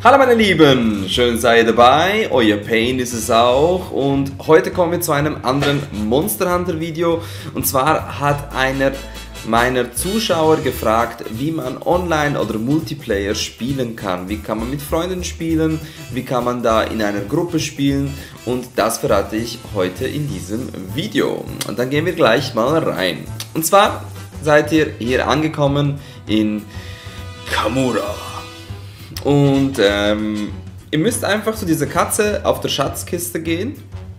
Hallo meine Lieben, schön seid ihr dabei, euer Pain ist es auch und heute kommen wir zu einem anderen Monster Hunter Video und zwar hat einer meiner Zuschauer gefragt, wie man online oder Multiplayer spielen kann. Wie kann man mit Freunden spielen, wie kann man da in einer Gruppe spielen und das verrate ich heute in diesem Video. Und dann gehen wir gleich mal rein. Und zwar seid ihr hier angekommen in Kamura. Und ihr müsst einfach zu dieser Katze auf der Schatzkiste gehen.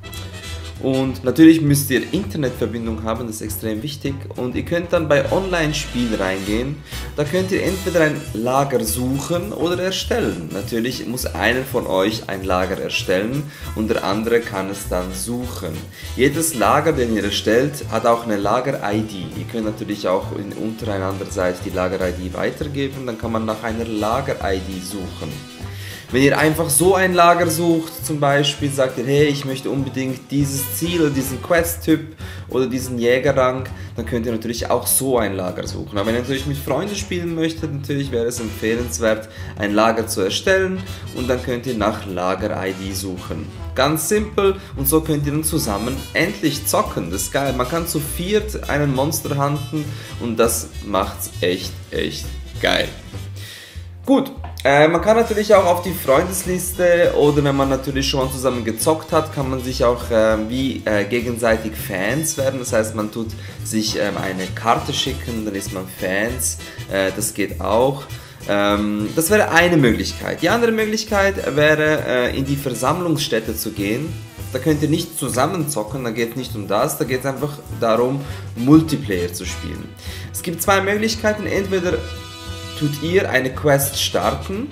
Und natürlich müsst ihr Internetverbindung haben, das ist extrem wichtig. Und ihr könnt dann bei Online-Spiel reingehen. Da könnt ihr entweder ein Lager suchen oder erstellen. Natürlich muss einer von euch ein Lager erstellen und der andere kann es dann suchen. Jedes Lager, den ihr erstellt, hat auch eine Lager-ID. Ihr könnt natürlich auch untereinander die Lager-ID weitergeben, dann kann man nach einer Lager-ID suchen. Wenn ihr einfach so ein Lager sucht, zum Beispiel sagt ihr, hey, ich möchte unbedingt dieses Ziel oder diesen Quest-Typ oder diesen Jägerrang, dann könnt ihr natürlich auch so ein Lager suchen. Aber wenn ihr natürlich mit Freunden spielen möchtet, natürlich wäre es empfehlenswert, ein Lager zu erstellen und dann könnt ihr nach Lager-ID suchen. Ganz simpel und so könnt ihr dann zusammen endlich zocken. Das ist geil. Man kann zu viert einen Monster hunten und das macht's echt geil. Gut. Man kann natürlich auch auf die Freundesliste oder wenn man natürlich schon mal zusammen gezockt hat, kann man sich auch gegenseitig Fans werden. Das heißt, man tut sich eine Karte schicken, dann ist man Fans. Das geht auch. Das wäre eine Möglichkeit. Die andere Möglichkeit wäre, in die Versammlungsstätte zu gehen. Da könnt ihr nicht zusammen zocken, da geht es nicht um das, da geht es einfach darum, Multiplayer zu spielen. Es gibt zwei Möglichkeiten, entweder tut ihr eine Quest starten.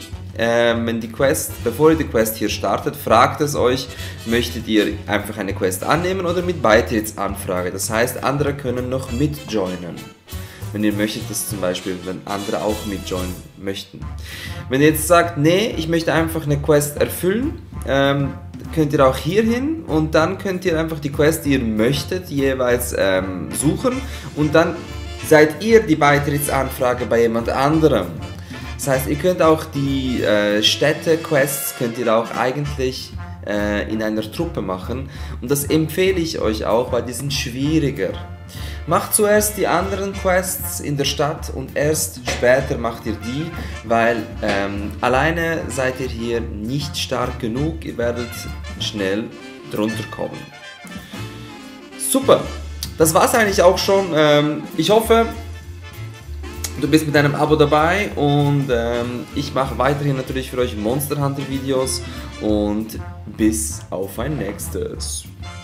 Bevor ihr die Quest hier startet, fragt es euch, möchtet ihr einfach eine Quest annehmen oder mit Beitrittsanfrage. Das heißt, andere können noch mitjoinen. Wenn ihr möchtet, dass zum Beispiel, wenn andere auch mitjoinen möchten. Wenn ihr jetzt sagt, nee, ich möchte einfach eine Quest erfüllen, könnt ihr auch hier hin und dann könnt ihr einfach die Quest, die ihr möchtet, jeweils suchen und dann seid ihr die Beitrittsanfrage bei jemand anderem. Das heißt, ihr könnt auch die Städte-Quests könnt ihr auch eigentlich in einer Truppe machen und das empfehle ich euch auch, weil die sind schwieriger. Macht zuerst die anderen Quests in der Stadt und erst später macht ihr die, weil alleine seid ihr hier nicht stark genug, ihr werdet schnell drunter kommen. Super! Das war's eigentlich auch schon. Ich hoffe, du bist mit einem Abo dabei und ich mache weiterhin natürlich für euch Monster Hunter Videos und bis auf ein nächstes.